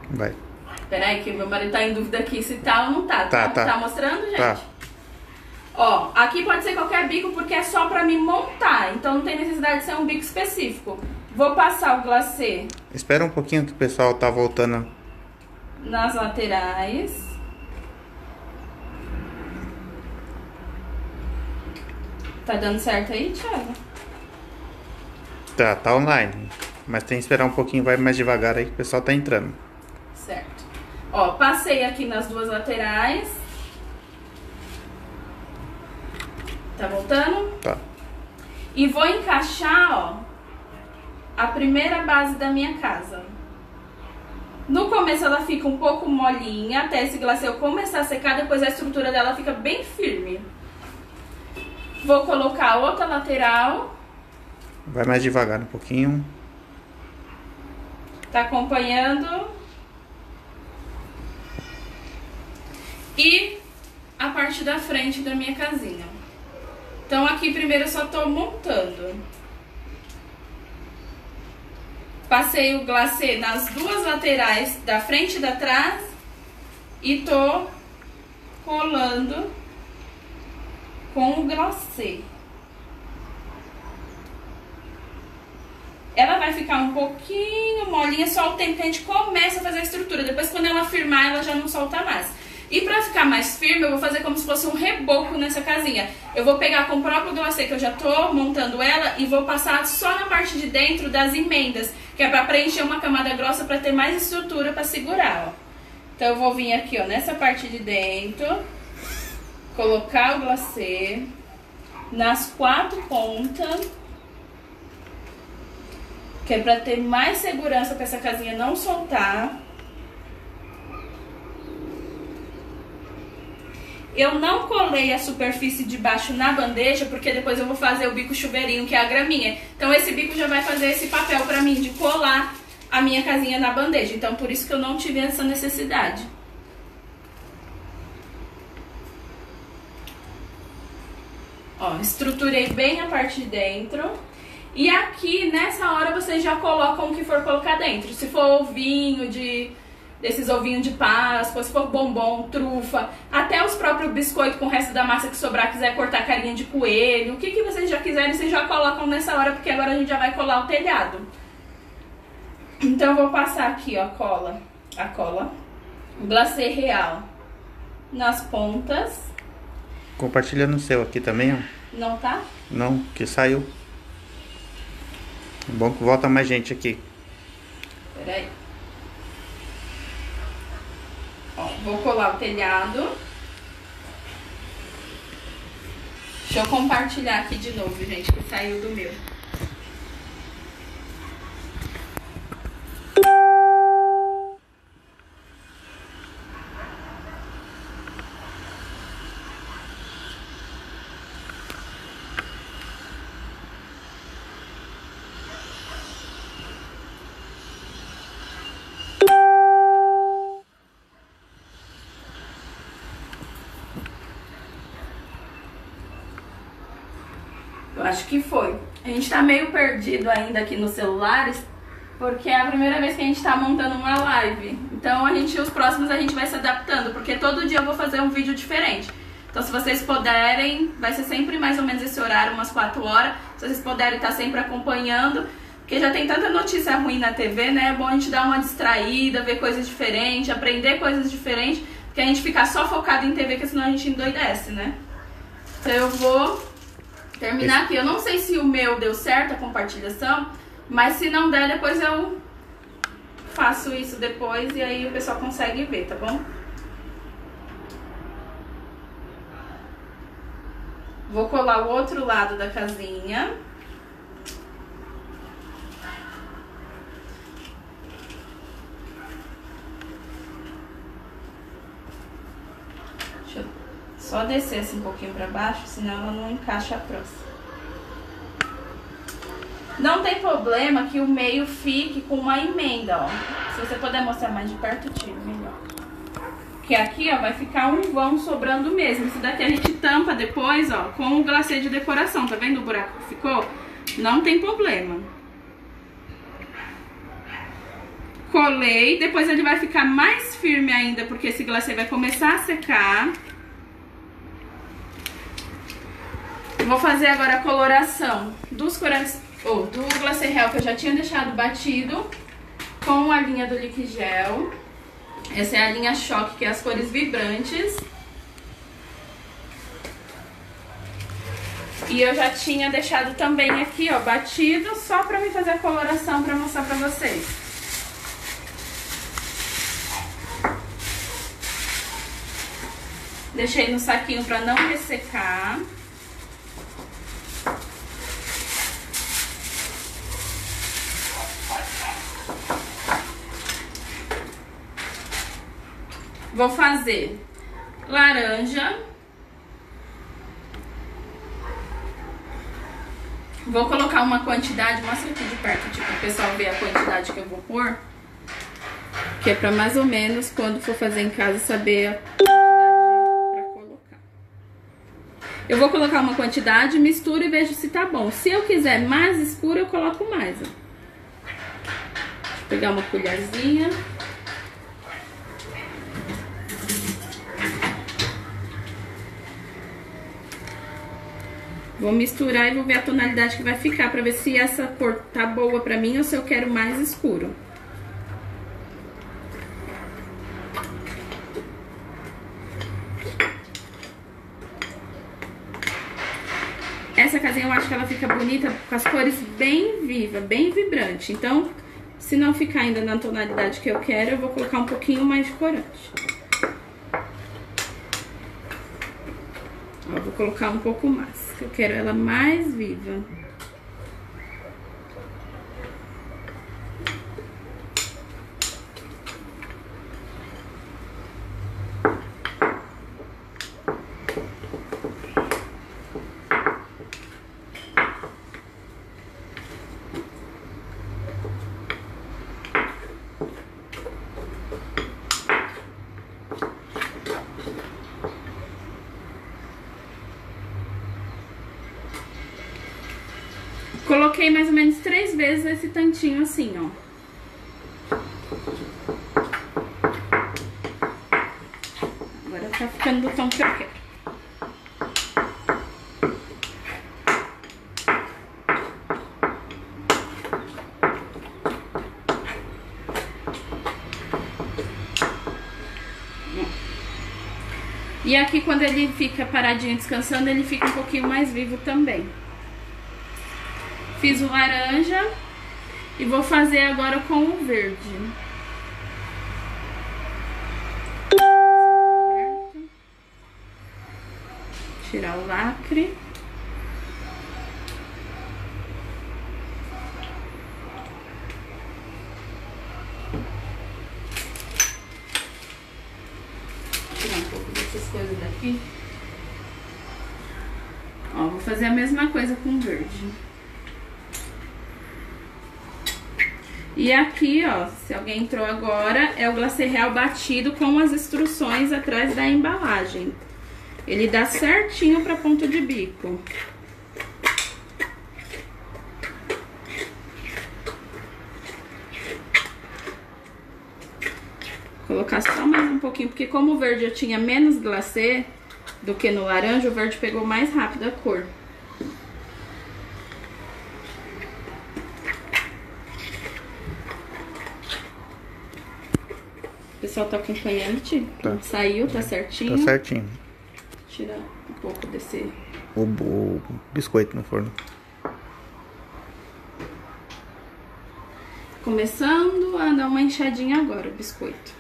Vai. Peraí, que meu marido tá em dúvida aqui se tá ou não tá. Tá. Mostrando, gente? Tá. Ó, aqui pode ser qualquer bico porque é só pra me montar. Então não tem necessidade de ser um bico específico. Vou passar o glacê. Espera um pouquinho que o pessoal tá voltando. Nas laterais. Tá dando certo aí, Thiago? Tá online. Mas tem que esperar um pouquinho, vai mais devagar aí que o pessoal tá entrando. Certo. Ó, passei aqui nas duas laterais. Tá voltando? Tá. E vou encaixar, ó, a primeira base da minha casa. No começo ela fica um pouco molinha, até esse glacê começar a secar, depois a estrutura dela fica bem firme. Vou colocar outra lateral. Vai mais devagar um pouquinho. Tá acompanhando? E a parte da frente da minha casinha. Então aqui primeiro eu só tô montando. Passei o glacê nas duas laterais, da frente e da trás, e tô colando com o glacê. Ela vai ficar um pouquinho molinha só o tempo que a gente começa a fazer a estrutura. Depois, quando ela firmar, ela já não solta mais. E pra ficar mais firme, eu vou fazer como se fosse um reboco nessa casinha. Eu vou pegar com o próprio glacê que eu já tô montando ela e vou passar só na parte de dentro das emendas, que é pra preencher uma camada grossa pra ter mais estrutura pra segurar, ó. Então eu vou vir aqui, ó, nessa parte de dentro, colocar o glacê nas 4 pontas, que é pra ter mais segurança pra essa casinha não soltar. Eu não colei a superfície de baixo na bandeja, porque depois eu vou fazer o bico chuveirinho, que é a graminha. Então esse bico já vai fazer esse papel pra mim de colar a minha casinha na bandeja. Então por isso que eu não tive essa necessidade. Ó, estruturei bem a parte de dentro. E aqui, nessa hora, vocês já colocam o que for colocar dentro. Se for ovinho desses ovinhos de Páscoa, se for bombom, trufa, até os próprios biscoitos com o resto da massa que sobrar, quiser cortar carinha de coelho, o que vocês já quiserem, vocês já colocam nessa hora, porque agora a gente já vai colar o telhado. Então eu vou passar aqui, ó, a cola, o glacê real nas pontas. Compartilha no seu aqui também, ó. Não tá? Não, que saiu. Bom que volta mais gente aqui. Peraí. Ó, vou colar o telhado. Deixa eu compartilhar aqui de novo, gente, que saiu do meu. Eu acho que foi. A gente tá meio perdido ainda aqui nos celulares, porque é a primeira vez que a gente tá montando uma live. Então os próximos a gente vai se adaptando, porque todo dia eu vou fazer um vídeo diferente. Então se vocês puderem, vai ser sempre mais ou menos esse horário, umas 4 horas. Se vocês puderem estar sempre acompanhando, porque já tem tanta notícia ruim na TV, né? É bom a gente dar uma distraída, ver coisas diferentes, aprender coisas diferentes, porque a gente ficar só focado em TV, porque senão a gente endoidece, né? Então eu vou terminar aqui. Eu não sei se o meu deu certo a compartilhação, mas se não der, depois eu faço isso depois e aí o pessoal consegue ver, tá bom? Vou colar o outro lado da casinha. Deixa eu só descer assim um pouquinho pra baixo, senão ela não encaixa a próxima. Não tem problema que o meio fique com uma emenda, ó. Se você puder mostrar mais de perto, tiro melhor. Que aqui, ó, vai ficar um vão sobrando mesmo. Isso daqui a gente tampa depois, ó, com o glacê de decoração. Tá vendo o buraco que ficou? Não tem problema. Colei, depois ele vai ficar mais firme ainda, porque esse glacê vai começar a secar. Vou fazer agora a coloração dos corantes, do glacê real que eu já tinha deixado batido com a linha do Liquigel. Essa é a linha Choque, que é as cores vibrantes. E eu já tinha deixado também aqui, ó, batido, só pra me fazer a coloração, pra mostrar pra vocês. Deixei no saquinho pra não ressecar. Vou fazer laranja. Vou colocar uma quantidade, mostra aqui de perto, tipo, o pessoal ver a quantidade que eu vou pôr. Que é pra mais ou menos, quando for fazer em casa, saber a quantidade pra colocar. Eu vou colocar uma quantidade, misturo e vejo se tá bom. Se eu quiser mais escuro, eu coloco mais, ó. Deixa eu pegar uma colherzinha. Vou misturar e vou ver a tonalidade que vai ficar, pra ver se essa cor tá boa pra mim ou se eu quero mais escuro. Essa casinha eu acho que ela fica bonita com as cores bem viva, bem vibrante. Então, se não ficar ainda na tonalidade que eu quero, eu vou colocar um pouquinho mais de corante. Ó, vou colocar um pouco mais, que eu quero ela mais viva. Coloquei mais ou menos 3 vezes esse tantinho assim, ó. Agora tá ficando do tom que eu quero. E aqui, quando ele fica paradinho descansando, ele fica um pouquinho mais vivo também. Fiz o laranja e vou fazer agora com o verde. Tirar o lacre. Tirar um pouco dessas coisas daqui. Ó, vou fazer a mesma coisa com o verde. E aqui, ó, se alguém entrou agora, é o glacê real batido com as instruções atrás da embalagem. Ele dá certinho pra ponta de bico. Vou colocar só mais um pouquinho, porque como o verde eu tinha menos glacê do que no laranja, o verde pegou mais rápido a cor. O pessoal tá acompanhando, Ti? Tá. Saiu, tá certinho? Tá certinho. Tirar um pouco desse... O biscoito no forno. Começando a dar uma inchadinha agora, o biscoito.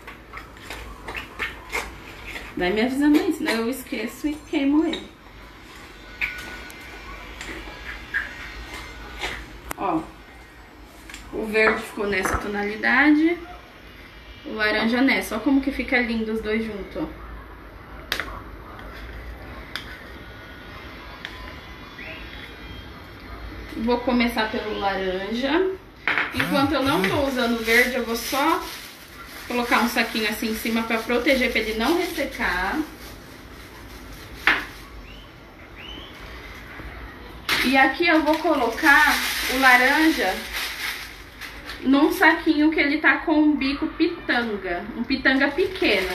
Vai me avisando aí, senão eu esqueço e queimo ele. Ó, o verde ficou nessa tonalidade. O laranja nessa, ó como que fica lindo os dois juntos, ó. Vou começar pelo laranja. Enquanto eu não tô usando o verde, eu vou só colocar um saquinho assim em cima pra proteger, pra ele não ressecar. E aqui eu vou colocar o laranja num saquinho que ele tá com um bico pitanga, um pitanga pequeno.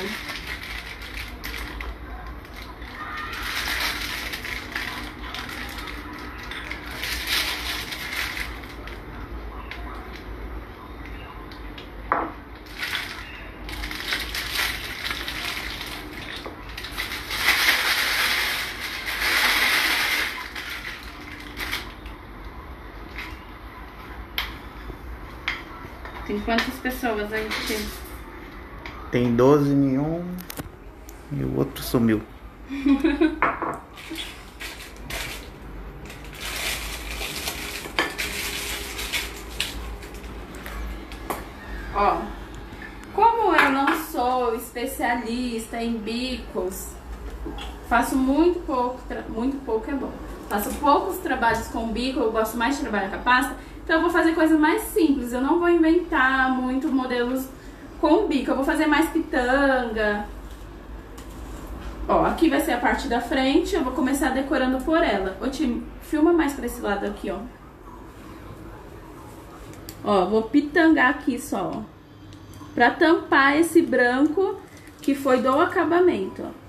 Tem quantas pessoas aí, Tim? Tem 12 em um e o outro sumiu. Ó, como eu não sou especialista em bicos, faço muito pouco é bom. Faço poucos trabalhos com bico, eu gosto mais de trabalhar com a pasta, então eu vou fazer coisas mais simples, eu não vou inventar muito modelos com bico, eu vou fazer mais pitanga. Ó, aqui vai ser a parte da frente, eu vou começar decorando por ela. Ô, Tim, filma mais pra esse lado aqui, ó. Ó, vou pitangar aqui só, ó, pra tampar esse branco que foi do acabamento, ó.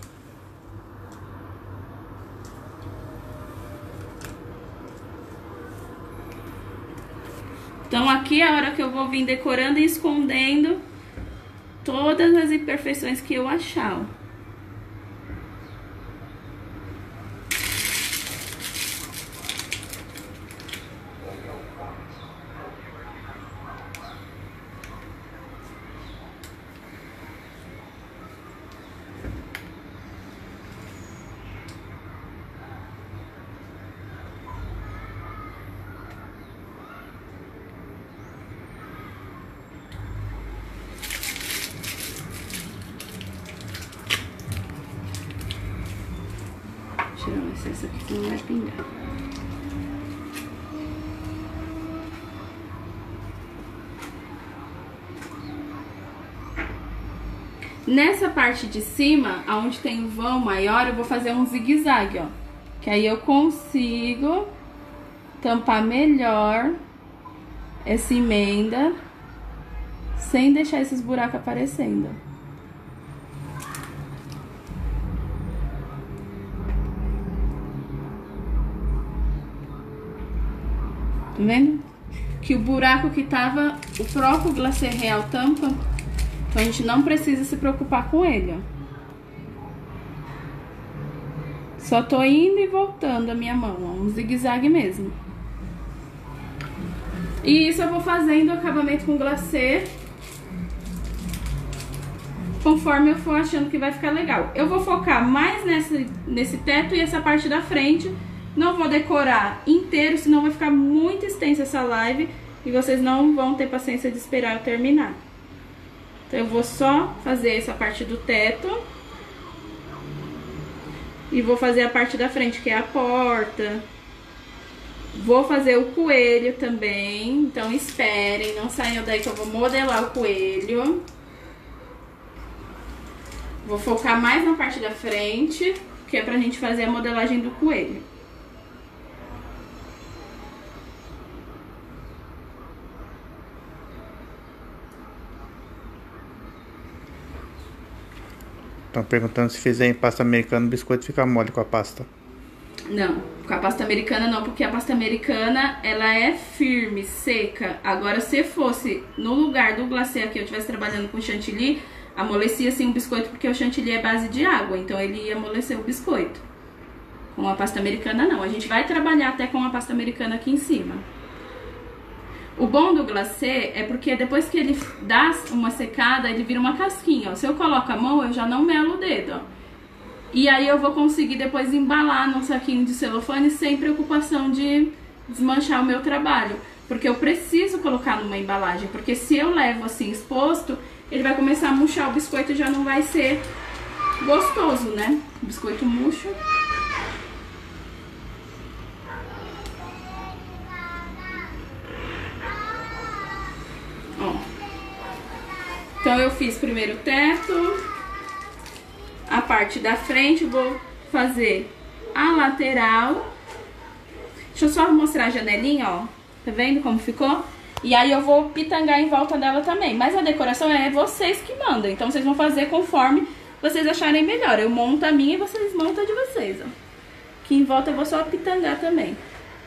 Então aqui é a hora que eu vou vir decorando e escondendo todas as imperfeições que eu achar, ó. Tirar o excesso aqui que não vai pingar. Nessa parte de cima, onde tem o vão maior, eu vou fazer um zigue-zague, ó. Que aí eu consigo tampar melhor essa emenda sem deixar esses buracos aparecendo. Tá vendo? Que o buraco que tava, o próprio glacê real tampa. Então a gente não precisa se preocupar com ele, ó. Só tô indo e voltando a minha mão, ó, um zigue-zague mesmo. E isso eu vou fazendo o acabamento com glacê conforme eu for achando que vai ficar legal. Eu vou focar mais nesse teto e essa parte da frente. Não vou decorar inteiro, senão vai ficar muito extensa essa live e vocês não vão ter paciência de esperar eu terminar. Então eu vou só fazer essa parte do teto e vou fazer a parte da frente, que é a porta. Vou fazer o coelho também, então esperem, não saiam daí que eu vou modelar o coelho. Vou focar mais na parte da frente, que é pra gente fazer a modelagem do coelho. Estão perguntando se fizer em pasta americana o biscoito fica mole com a pasta. Não, com a pasta americana não, porque a pasta americana ela é firme, seca. Agora, se fosse no lugar do glacê aqui, eu estivesse trabalhando com chantilly, amolecia assim o biscoito, porque o chantilly é base de água, então ele ia amolecer o biscoito. Com a pasta americana não, a gente vai trabalhar até com a pasta americana aqui em cima. O bom do glacê é porque depois que ele dá uma secada, ele vira uma casquinha, ó. Se eu coloco a mão, eu já não melo o dedo, ó. E aí eu vou conseguir depois embalar num saquinho de celofane sem preocupação de desmanchar o meu trabalho. Porque eu preciso colocar numa embalagem, porque se eu levo assim exposto, ele vai começar a murchar o biscoito e já não vai ser gostoso, né? O biscoito murcho. Então eu fiz primeiro o teto, a parte da frente, vou fazer a lateral. Deixa eu só mostrar a janelinha, ó. Tá vendo como ficou? E aí eu vou pitangar em volta dela também. Mas a decoração é vocês que mandam. Então vocês vão fazer conforme vocês acharem melhor. Eu monto a minha e vocês montam a de vocês, ó. Aqui em volta eu vou só pitangar também.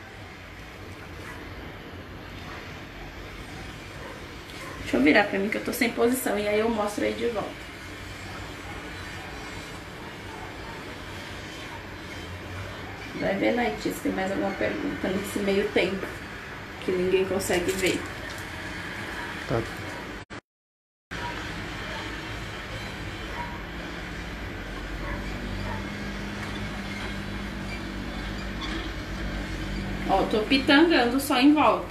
Deixa eu virar pra mim que eu tô sem posição. E aí eu mostro aí de volta. Vai vendo aí, Tia, se tem mais alguma pergunta nesse meio tempo que ninguém consegue ver. Tá. Ó, tô pitangando só em volta.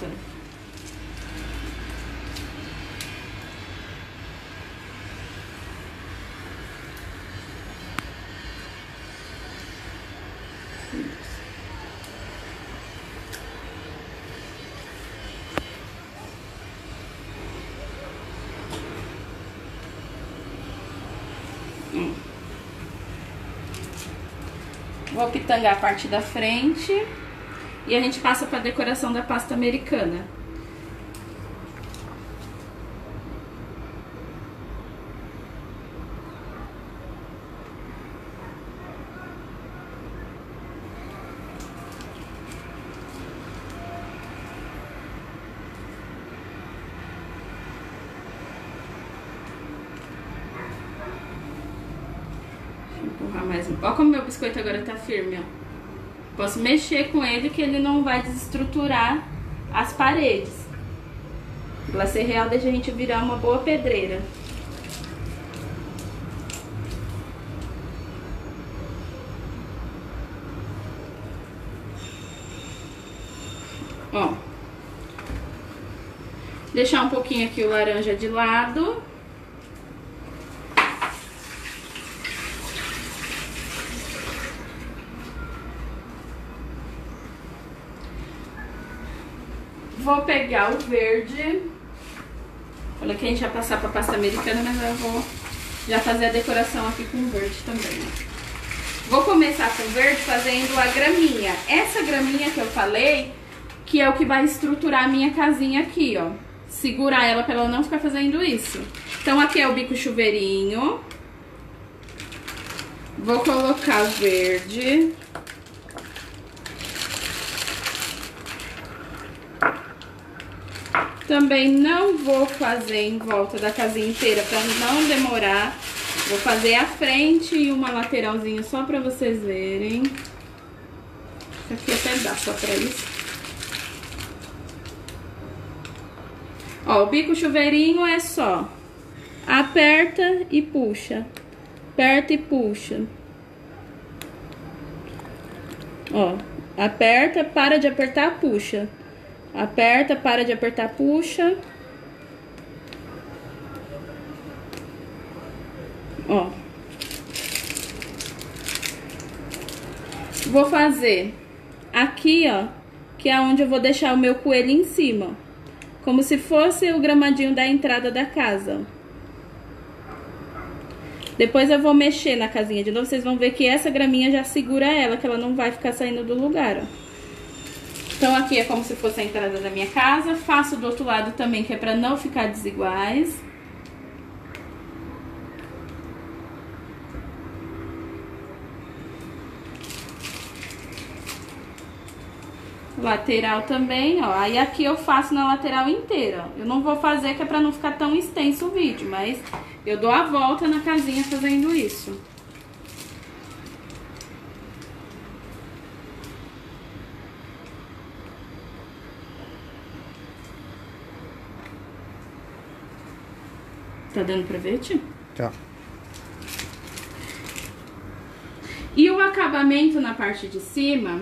Vou pitangar a parte da frente e a gente passa para a decoração da pasta americana. Olha como meu biscoito agora tá firme, ó. Posso mexer com ele que ele não vai desestruturar as paredes. O glacê real deixa a gente virar uma boa pedreira. Ó. Deixar um pouquinho aqui o laranja de lado. Vou pegar o verde. Falei que a gente ia passar pra pasta americana, mas eu vou já fazer a decoração aqui com o verde também. Vou começar com o verde fazendo a graminha. Essa graminha que eu falei, que é o que vai estruturar a minha casinha aqui, ó. Segurar ela pra ela não ficar fazendo isso. Então aqui é o bico chuveirinho. Vou colocar o verde. Também não vou fazer em volta da casinha inteira pra não demorar. Vou fazer a frente e uma lateralzinha só pra vocês verem. Aqui até dá só pra isso. Ó, o bico chuveirinho é só aperta e puxa. Aperta e puxa. Ó, aperta, para de apertar, puxa. Aperta, para de apertar, puxa. Ó. Vou fazer aqui, ó, que é onde eu vou deixar o meu coelho em cima. Como se fosse o gramadinho da entrada da casa. Depois eu vou mexer na casinha de novo, vocês vão ver que essa graminha já segura ela, que ela não vai ficar saindo do lugar, ó. Então aqui é como se fosse a entrada da minha casa. Faço do outro lado também, que é pra não ficar desiguais. Lateral também, ó. Aí aqui eu faço na lateral inteira. Eu não vou fazer, que é pra não ficar tão extenso o vídeo, mas eu dou a volta na casinha fazendo isso. Tá dando pra ver, Tio? Tá. E o acabamento na parte de cima,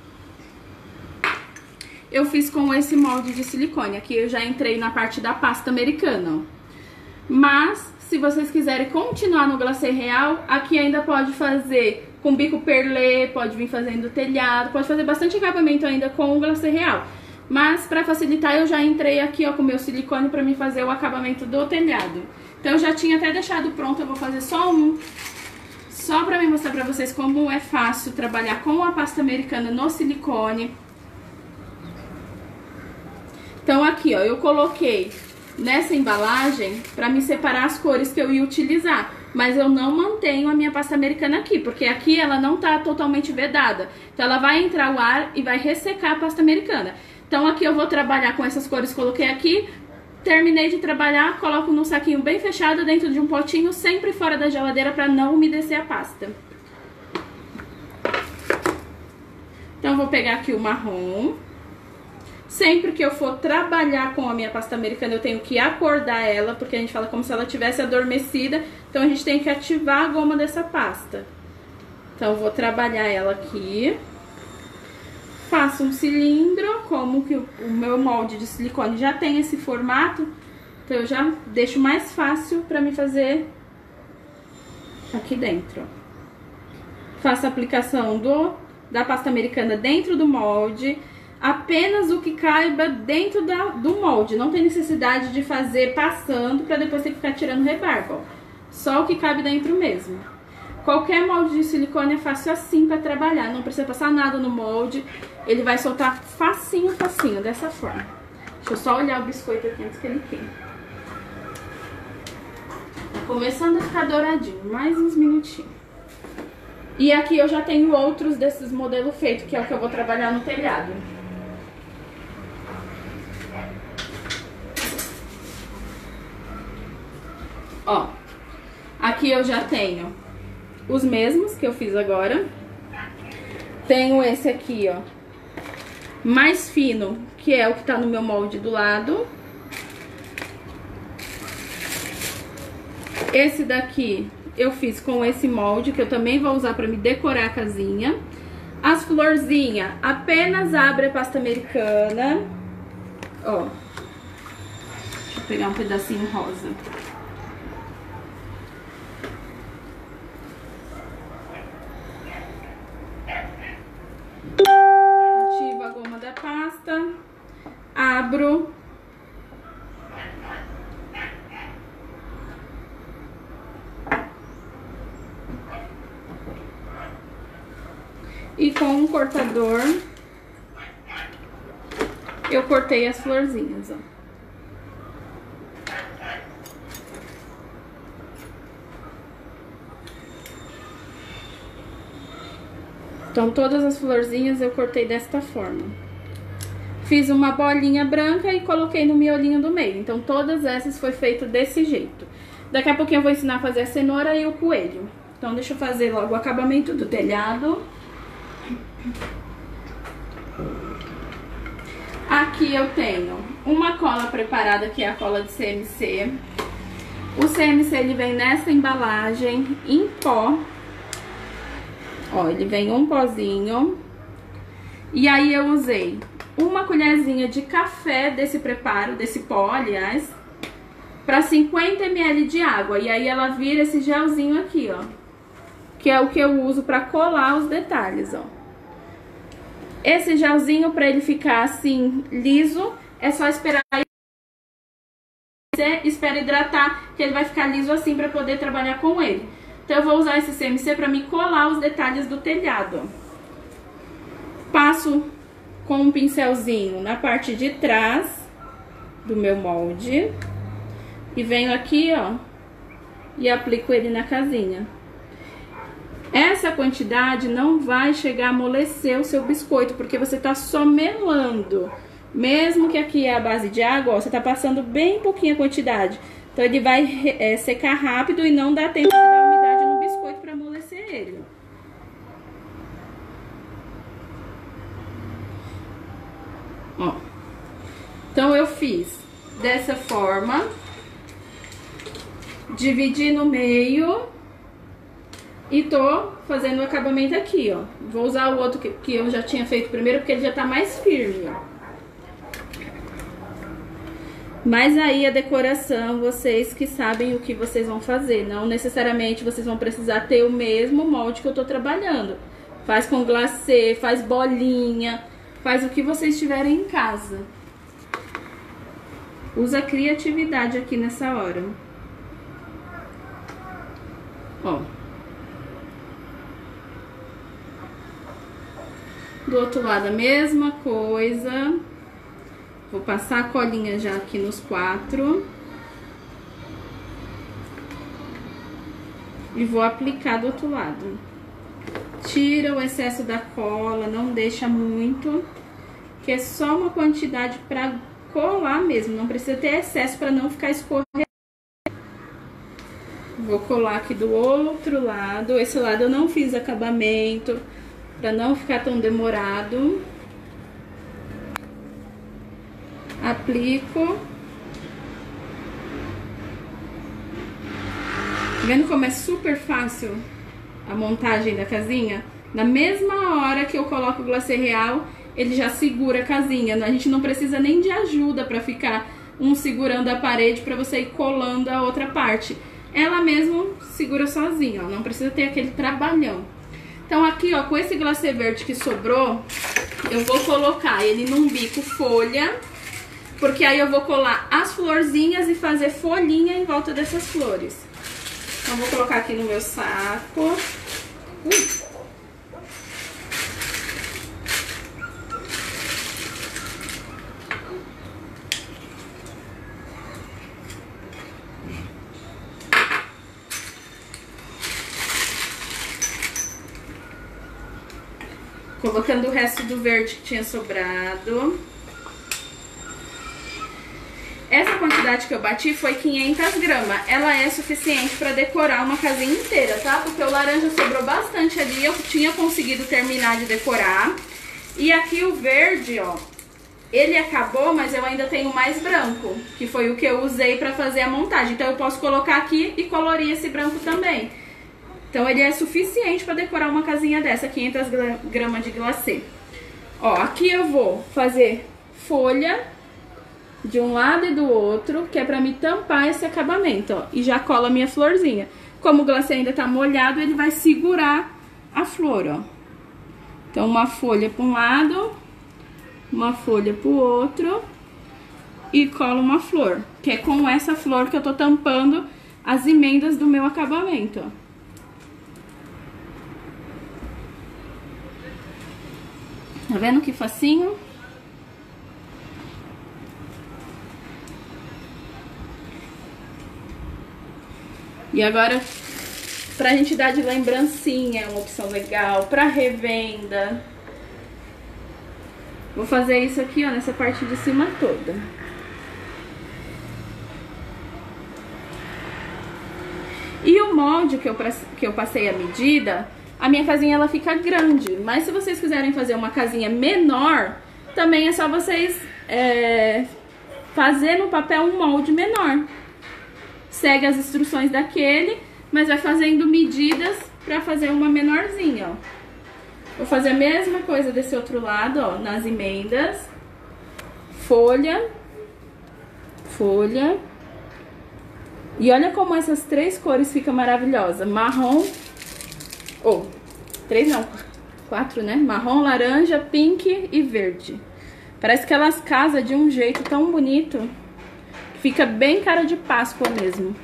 eu fiz com esse molde de silicone. Aqui eu já entrei na parte da pasta americana, ó. Mas, se vocês quiserem continuar no glacê real, aqui ainda pode fazer com bico perlê, pode vir fazendo telhado, pode fazer bastante acabamento ainda com o glacê real. Mas, pra facilitar, eu já entrei aqui, ó, com o meu silicone pra mim fazer o acabamento do telhado. Então, eu já tinha até deixado pronto, eu vou fazer só um. Só pra me mostrar pra vocês como é fácil trabalhar com a pasta americana no silicone. Então, aqui aqui, ó, eu coloquei nessa embalagem pra me separar as cores que eu ia utilizar. Mas eu não mantenho a minha pasta americana aqui, porque aqui ela não tá totalmente vedada. Então ela vai entrar o ar e vai ressecar a pasta americana. Então aqui eu vou trabalhar com essas cores que coloquei aqui. Terminei de trabalhar, coloco num saquinho bem fechado dentro de um potinho, sempre fora da geladeira para não umedecer a pasta. Então eu vou pegar aqui o marrom. Sempre que eu for trabalhar com a minha pasta americana, eu tenho que acordar ela, porque a gente fala como se ela tivesse adormecida. Então a gente tem que ativar a goma dessa pasta. Então eu vou trabalhar ela aqui. Faço um cilindro, como que o meu molde de silicone já tem esse formato, então eu já deixo mais fácil pra me fazer aqui dentro. Faço a aplicação da pasta americana dentro do molde, apenas o que caiba dentro do molde, não tem necessidade de fazer passando pra depois ter que ficar tirando rebarba, ó. Só o que cabe dentro mesmo. Qualquer molde de silicone é fácil assim pra trabalhar, não precisa passar nada no molde, ele vai soltar facinho, facinho, dessa forma. Deixa eu só olhar o biscoito aqui antes que ele queime. Tá começando a ficar douradinho, mais uns minutinhos. E aqui eu já tenho outros desses modelos feitos, que é o que eu vou trabalhar no telhado. Ó, aqui eu já tenho os mesmos que eu fiz agora. Tenho esse aqui, ó, mais fino, que é o que tá no meu molde do lado. Esse daqui eu fiz com esse molde, que eu também vou usar pra me decorar a casinha. As florzinhas, apenas abre a pasta americana. Ó, deixa eu pegar um pedacinho rosa. Ativo a goma da pasta, abro. E com um cortador, eu cortei as florzinhas, ó. Então, todas as florzinhas eu cortei desta forma. Fiz uma bolinha branca e coloquei no miolinho do meio. Então, todas essas foi feito desse jeito. Daqui a pouquinho eu vou ensinar a fazer a cenoura e o coelho. Então, deixa eu fazer logo o acabamento do telhado. Aqui eu tenho uma cola preparada, que é a cola de CMC. O CMC, ele vem nessa embalagem em pó. Ó, ele vem um pozinho. E aí eu usei uma colherzinha de café desse preparo, desse pó, aliás, para 50 ml de água. E aí ela vira esse gelzinho aqui, ó, que é o que eu uso para colar os detalhes, ó. Esse gelzinho, para ele ficar assim, liso, é só esperar. Você espera hidratar, que ele vai ficar liso assim para poder trabalhar com ele. Então eu vou usar esse CMC para me colar os detalhes do telhado. Passo com um pincelzinho na parte de trás do meu molde. E venho aqui, ó, e aplico ele na casinha. Essa quantidade não vai chegar a amolecer o seu biscoito, porque você tá só melando. Mesmo que aqui é a base de água, ó, você tá passando bem pouquinha quantidade. Então ele vai secar rápido e não dá tempo de dar umidade no biscoito para amolecer ele. Ó. Então eu fiz dessa forma, dividi no meio e tô fazendo o acabamento aqui, ó. Vou usar o outro que eu já tinha feito primeiro, porque ele já tá mais firme, ó. Mas aí a decoração, vocês que sabem o que vocês vão fazer. Não necessariamente vocês vão precisar ter o mesmo molde que eu tô trabalhando. Faz com glacê, faz bolinha, faz o que vocês tiverem em casa. Usa criatividade aqui nessa hora. Ó. Do outro lado a mesma coisa. Vou passar a colinha já aqui nos 4. E vou aplicar do outro lado. Tira o excesso da cola, não deixa muito, que é só uma quantidade para colar mesmo, não precisa ter excesso para não ficar escorrendo. Vou colar aqui do outro lado. Esse lado eu não fiz acabamento, para não ficar tão demorado. Aplico. Tá vendo como é super fácil a montagem da casinha? Na mesma hora que eu coloco o glacê real, ele já segura a casinha. A gente não precisa nem de ajuda para ficar um segurando a parede para você ir colando a outra parte. Ela mesmo segura sozinha, ó, não precisa ter aquele trabalhão. Então aqui, ó, com esse glacê verde que sobrou, eu vou colocar ele num bico folha, porque aí eu vou colar as florzinhas e fazer folhinha em volta dessas flores. Então vou colocar aqui no meu saco. Colocando o resto do verde que tinha sobrado. Essa quantidade que eu bati foi 500 gramas. Ela é suficiente para decorar uma casinha inteira, tá? Porque o laranja sobrou bastante ali, eu tinha conseguido terminar de decorar. E aqui o verde, ó, ele acabou, mas eu ainda tenho mais branco, que foi o que eu usei para fazer a montagem. Então eu posso colocar aqui e colorir esse branco também. Então ele é suficiente para decorar uma casinha dessa, 500 gramas de glacê. Ó, aqui eu vou fazer folha de um lado e do outro, que é pra me tampar esse acabamento, ó. E já cola a minha florzinha. Como o glacê ainda tá molhado, ele vai segurar a flor, ó. Então uma folha pra um lado, uma folha pro outro e colo uma flor. Que é com essa flor que eu tô tampando as emendas do meu acabamento, ó. Tá vendo que facinho? E agora, pra gente dar de lembrancinha, é uma opção legal, pra revenda. Vou fazer isso aqui, ó, nessa parte de cima toda. E o molde que eu passei a medida, a minha casinha ela fica grande. Mas se vocês quiserem fazer uma casinha menor, também é só vocês fazer no papel um molde menor. Segue as instruções daquele, mas vai fazendo medidas pra fazer uma menorzinha, ó. Vou fazer a mesma coisa desse outro lado, ó, nas emendas. Folha. Folha. E olha como essas 3 cores ficam maravilhosas. Marrom. Ou, 3 não, 4, né? Marrom, laranja, pink e verde. Parece que elas casam de um jeito tão bonito. Fica bem cara de Páscoa mesmo.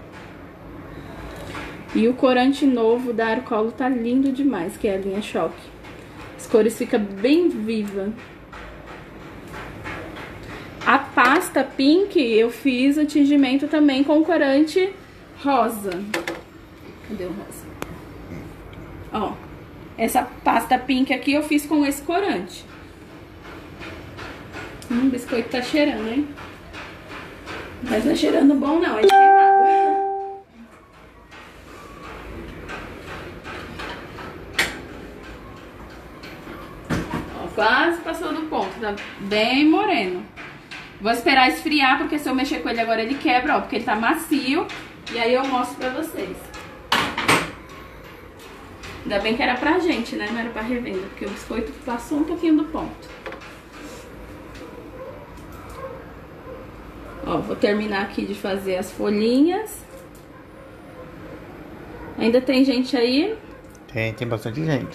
E o corante novo da Arcolo tá lindo demais, que é a linha Choque. As cores ficam bem vivas. A pasta pink eu fiz o tingimento também com corante rosa. Cadê o rosa? Ó, essa pasta pink aqui eu fiz com esse corante. O biscoito tá cheirando, hein? Mas não é cheirando bom não, é queimado. Ó, quase passou do ponto, tá bem moreno. Vou esperar esfriar, porque se eu mexer com ele agora ele quebra, ó, porque ele tá macio. E aí eu mostro pra vocês. Ainda bem que era pra gente, né? Não era pra revenda, porque o biscoito passou um pouquinho do ponto. Ó, vou terminar aqui de fazer as folhinhas. Ainda tem gente aí? Tem bastante gente.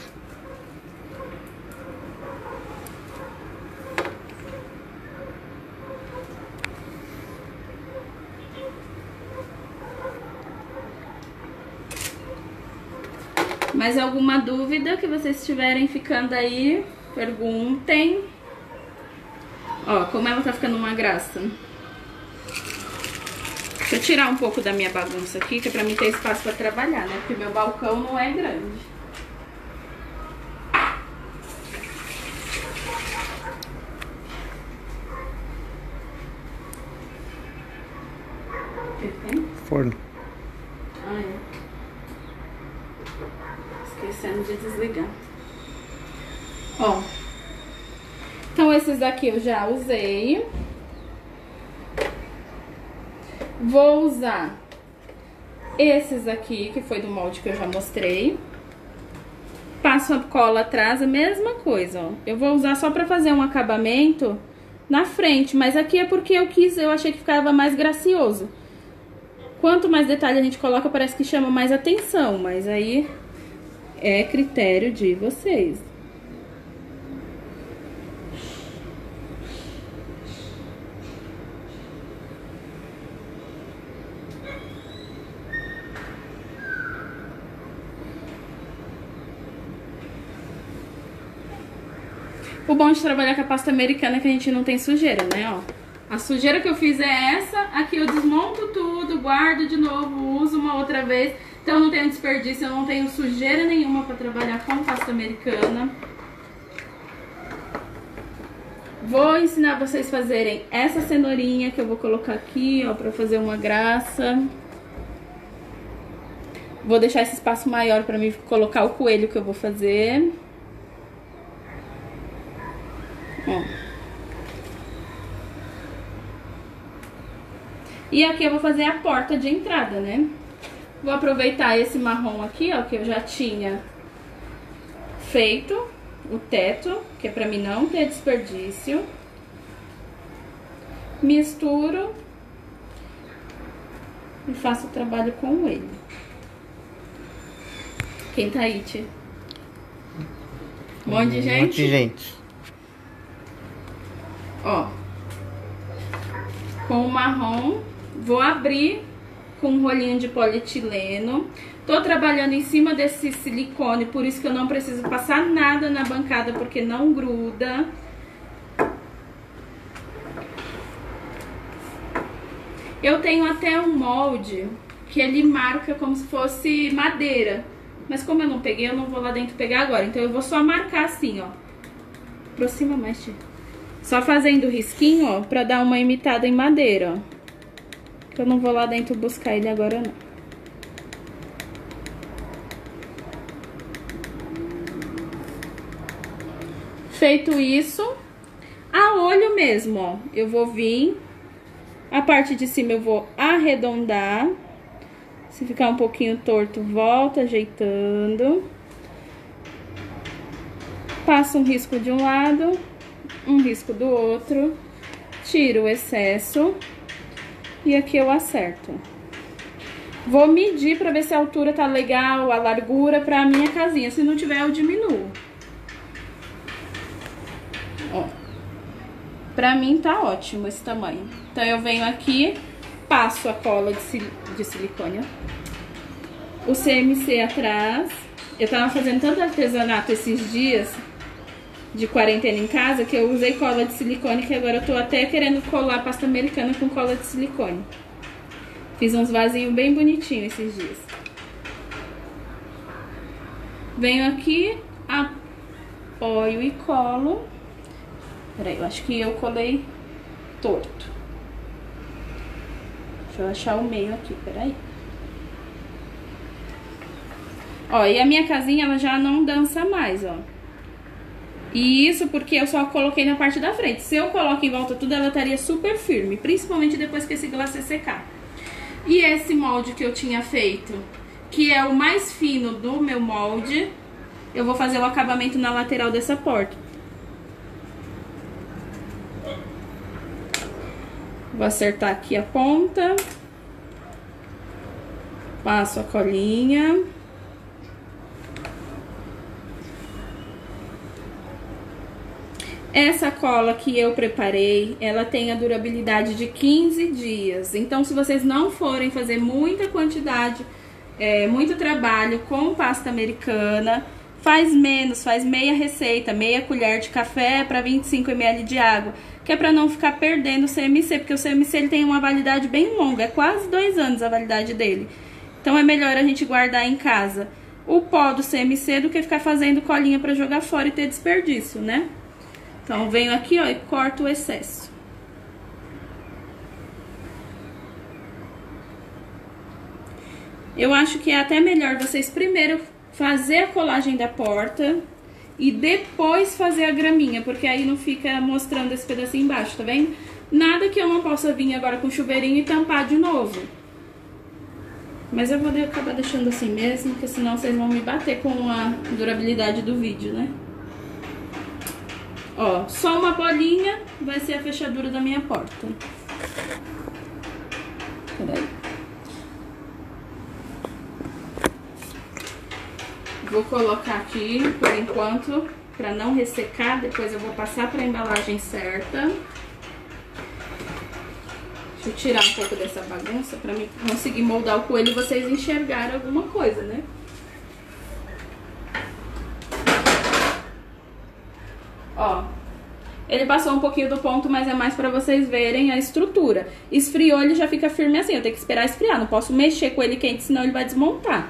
Mais alguma dúvida que vocês estiverem ficando aí, perguntem. Ó, como ela tá ficando uma graça. Deixa eu tirar um pouco da minha bagunça aqui, que é pra mim ter espaço pra trabalhar, né? Porque meu balcão não é grande. O que tem? Forno. Ah, é. Esquecendo de desligar. Ó. Então esses daqui eu já usei. Vou usar esses aqui, que foi do molde que eu já mostrei. Passo a cola atrás, a mesma coisa, ó. Eu vou usar só pra fazer um acabamento na frente, mas aqui é porque eu achei que ficava mais gracioso. Quanto mais detalhe a gente coloca, parece que chama mais atenção, mas aí é critério de vocês. O bom de trabalhar com a pasta americana é que a gente não tem sujeira, né, ó. A sujeira que eu fiz é essa, aqui eu desmonto tudo, guardo de novo, uso uma outra vez. Então não tenho desperdício, eu não tenho sujeira nenhuma pra trabalhar com pasta americana. Vou ensinar vocês a fazerem essa cenourinha que eu vou colocar aqui, ó, pra fazer uma graça. Vou deixar esse espaço maior pra mim colocar o coelho que eu vou fazer. Ó. E aqui eu vou fazer a porta de entrada, né? Vou aproveitar esse marrom aqui, ó, que eu já tinha feito o teto, que é pra mim não ter desperdício. Misturo e faço o trabalho com ele. Quem tá aí, tia? Um monte de gente? Um monte de gente. Ó, com o marrom, vou abrir com um rolinho de polietileno. Tô trabalhando em cima desse silicone, por isso que eu não preciso passar nada na bancada, porque não gruda. Eu tenho até um molde que ele marca como se fosse madeira. Mas como eu não peguei, eu não vou lá dentro pegar agora. Então eu vou só marcar assim, ó. Aproxima mais, tia. Só fazendo risquinho, ó, pra dar uma imitada em madeira, ó. Que eu não vou lá dentro buscar ele agora, não. Feito isso, a olho mesmo, ó, eu vou vir, a parte de cima eu vou arredondar. Se ficar um pouquinho torto, volta ajeitando. Passo um risco de um lado, um risco do outro, tiro o excesso e aqui eu acerto. Vou medir pra ver se a altura tá legal, a largura pra minha casinha. Se não tiver, eu diminuo. Ó, pra mim tá ótimo esse tamanho. Então eu venho aqui, passo a cola de silicone, ó. O CMC atrás. Eu tava fazendo tanto artesanato esses dias de quarentena em casa que eu usei cola de silicone, que agora eu tô até querendo colar pasta americana com cola de silicone. Fiz uns vasinhos bem bonitinhos esses dias. Venho aqui, apoio e colo. Peraí, eu acho que eu colei torto. Deixa eu achar o meio aqui, peraí. Ó, e a minha casinha, ela já não dança mais, ó. E isso porque eu só coloquei na parte da frente. Se eu coloco em volta tudo, ela estaria super firme. Principalmente depois que esse glacê secar. E esse molde que eu tinha feito, que é o mais fino do meu molde, eu vou fazer o acabamento na lateral dessa porta. Vou acertar aqui a ponta. Passo a colinha. Essa cola que eu preparei, ela tem a durabilidade de 15 dias. Então, se vocês não forem fazer muita quantidade, muito trabalho com pasta americana, faz menos, faz meia receita, meia colher de café para 25 ml de água. que é pra não ficar perdendo o CMC, porque o CMC ele tem uma validade bem longa, é quase 2 anos a validade dele. Então é melhor a gente guardar em casa o pó do CMC do que ficar fazendo colinha pra jogar fora e ter desperdício, né? Então eu venho aqui, ó, e corto o excesso. Eu acho que é até melhor vocês primeiro fazer a colagem da porta e depois fazer a graminha, porque aí não fica mostrando esse pedacinho embaixo, tá vendo? Nada que eu não possa vir agora com o chuveirinho e tampar de novo. Mas eu vou acabar deixando assim mesmo, porque senão vocês vão me bater com a durabilidade do vídeo, né? Ó, só uma bolinha vai ser a fechadura da minha porta. Peraí. Vou colocar aqui por enquanto, pra não ressecar, depois eu vou passar pra embalagem certa. Deixa eu tirar um pouco dessa bagunça pra mim conseguir moldar o coelho e vocês enxergarem alguma coisa, né? Ó, ele passou um pouquinho do ponto, mas é mais pra vocês verem a estrutura. Esfriou, ele já fica firme assim, eu tenho que esperar esfriar, não posso mexer com ele quente, senão ele vai desmontar.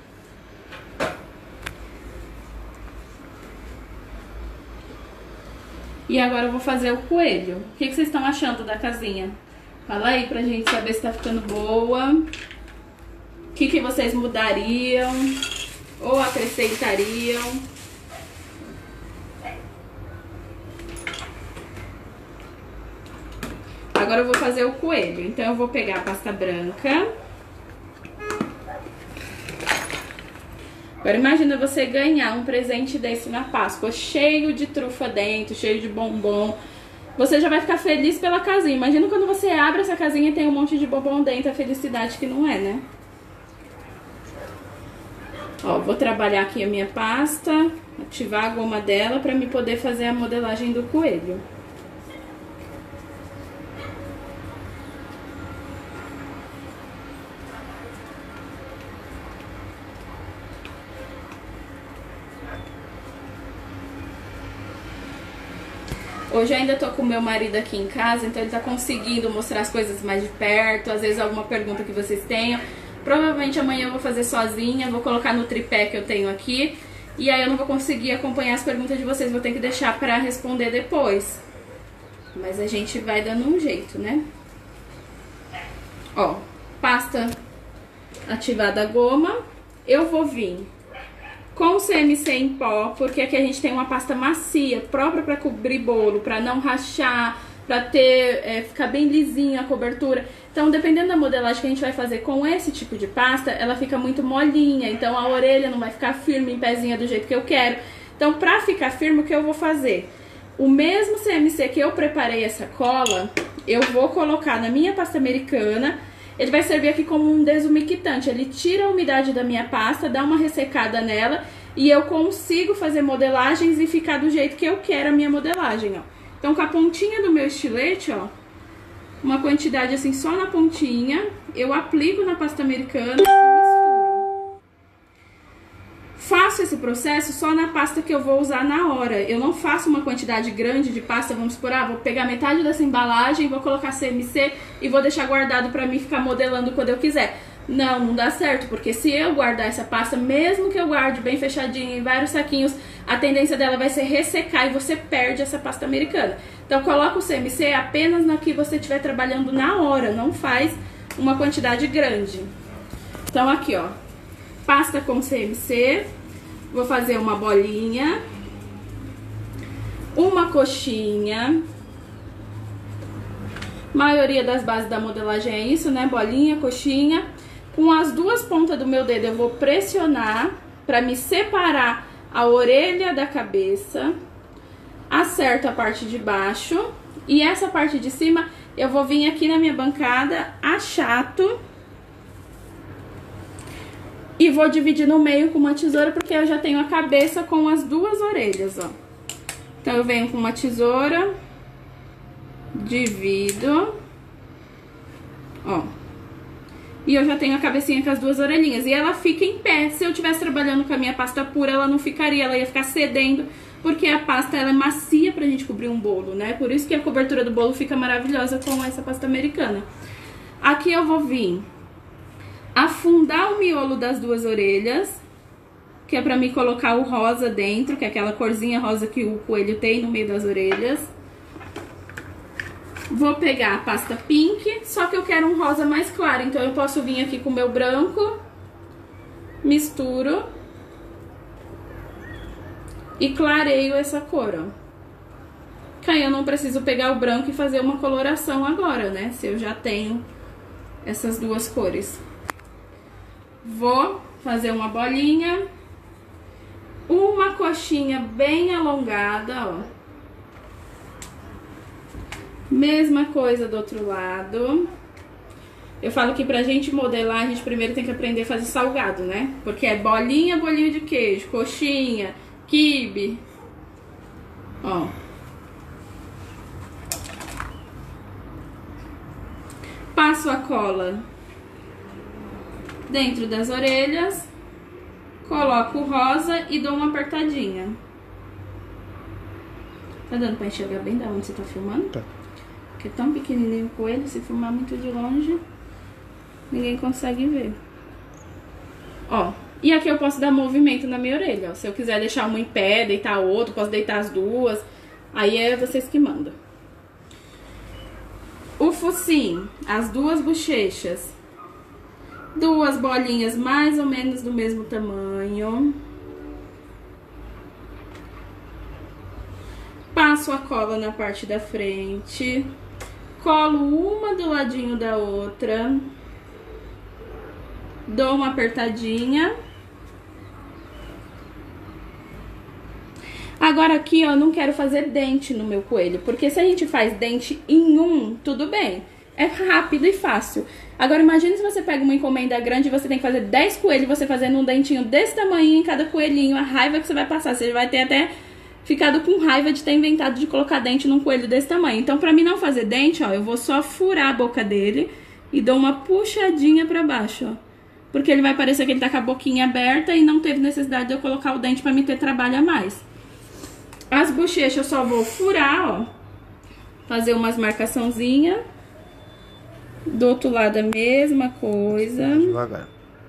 E agora eu vou fazer o coelho. O que vocês estão achando da casinha? Fala aí pra gente saber se tá ficando boa. O que vocês mudariam ou acrescentariam. Agora eu vou fazer o coelho. Então eu vou pegar a pasta branca. Agora imagina você ganhar um presente desse na Páscoa, cheio de trufa dentro, cheio de bombom. Você já vai ficar feliz pela casinha. Imagina quando você abre essa casinha e tem um monte de bombom dentro, a felicidade que não é, né? Ó, vou trabalhar aqui a minha pasta, ativar a goma dela pra me poder fazer a modelagem do coelho. Hoje eu ainda tô com o meu marido aqui em casa, então ele tá conseguindo mostrar as coisas mais de perto, às vezes alguma pergunta que vocês tenham. Provavelmente amanhã eu vou fazer sozinha, vou colocar no tripé que eu tenho aqui, e aí eu não vou conseguir acompanhar as perguntas de vocês, vou ter que deixar pra responder depois. Mas a gente vai dando um jeito, né? Ó, pasta ativada a goma, eu vou vir com o CMC em pó, porque aqui a gente tem uma pasta macia, própria para cobrir bolo, para não rachar, para ter, ficar bem lisinha a cobertura. Então, dependendo da modelagem que a gente vai fazer com esse tipo de pasta, ela fica muito molinha, então a orelha não vai ficar firme, em pezinha do jeito que eu quero. Então, para ficar firme, o que eu vou fazer? O mesmo CMC que eu preparei essa cola, eu vou colocar na minha pasta americana. Ele vai servir aqui como um desumectante, ele tira a umidade da minha pasta, dá uma ressecada nela e eu consigo fazer modelagens e ficar do jeito que eu quero a minha modelagem, ó. Então com a pontinha do meu estilete, ó, uma quantidade assim só na pontinha, eu aplico na pasta americana e misturo. Faço esse processo só na pasta que eu vou usar na hora. Eu não faço uma quantidade grande de pasta, vamos supor, vou pegar metade dessa embalagem, vou colocar CMC e vou deixar guardado pra mim ficar modelando quando eu quiser. Não dá certo, porque se eu guardar essa pasta, mesmo que eu guarde bem fechadinha em vários saquinhos, a tendência dela vai ser ressecar e você perde essa pasta americana. Então coloca o CMC apenas na que você estiver trabalhando na hora, não faz uma quantidade grande. Então aqui, ó, pasta com CMC, vou fazer uma bolinha, uma coxinha. A maioria das bases da modelagem é isso, né? Bolinha, coxinha. Com as duas pontas do meu dedo eu vou pressionar para me separar a orelha da cabeça. Acerto a parte de baixo e essa parte de cima eu vou vir aqui na minha bancada, achato. E vou dividir no meio com uma tesoura, porque eu já tenho a cabeça com as duas orelhas, ó. Então, eu venho com uma tesoura, divido, ó. E eu já tenho a cabecinha com as duas orelhinhas. E ela fica em pé. Se eu estivesse trabalhando com a minha pasta pura, ela não ficaria, ela ia ficar cedendo porque a pasta ela é macia pra gente cobrir um bolo, né? Por isso que a cobertura do bolo fica maravilhosa com essa pasta americana. Aqui eu vou vir afundar o miolo das duas orelhas, que é pra mim colocar o rosa dentro, que é aquela corzinha rosa que o coelho tem no meio das orelhas. Vou pegar a pasta pink, só que eu quero um rosa mais claro, então eu posso vir aqui com o meu branco, misturo e clareio essa cor, ó. Que aí eu não preciso pegar o branco e fazer uma coloração agora, né? Se eu já tenho essas duas cores. Vou fazer uma bolinha, uma coxinha bem alongada, ó. Mesma coisa do outro lado. Eu falo que pra gente modelar, a gente primeiro tem que aprender a fazer salgado, né? Porque é bolinha, bolinho de queijo, coxinha, quibe. Ó. Passo a cola dentro das orelhas, coloco o rosa e dou uma apertadinha. Tá dando pra enxergar bem da onde você tá filmando? Tá. Porque é tão pequenininho o coelho, se filmar muito de longe, ninguém consegue ver. Ó, e aqui eu posso dar movimento na minha orelha, ó. Se eu quiser deixar uma em pé, deitar a outra, posso deitar as duas. Aí é vocês que mandam. O focinho, as duas bochechas, duas bolinhas mais ou menos do mesmo tamanho. Passo a cola na parte da frente, colo uma do ladinho da outra, dou uma apertadinha. Agora aqui, ó, eu não quero fazer dente no meu coelho, porque se a gente faz dente em um, tudo bem, é rápido e fácil. Agora imagine se você pega uma encomenda grande e você tem que fazer 10 coelhos, você fazendo um dentinho desse tamanho em cada coelhinho, a raiva que você vai passar, você vai ter até ficado com raiva de ter inventado de colocar dente num coelho desse tamanho. Então, pra mim não fazer dente, ó, eu vou só furar a boca dele e dou uma puxadinha pra baixo, ó. Porque ele vai parecer que ele tá com a boquinha aberta e não teve necessidade de eu colocar o dente pra me ter trabalho a mais. As bochechas eu só vou furar, ó. Fazer umas marcaçãozinhas. Do outro lado a mesma coisa. Devagar.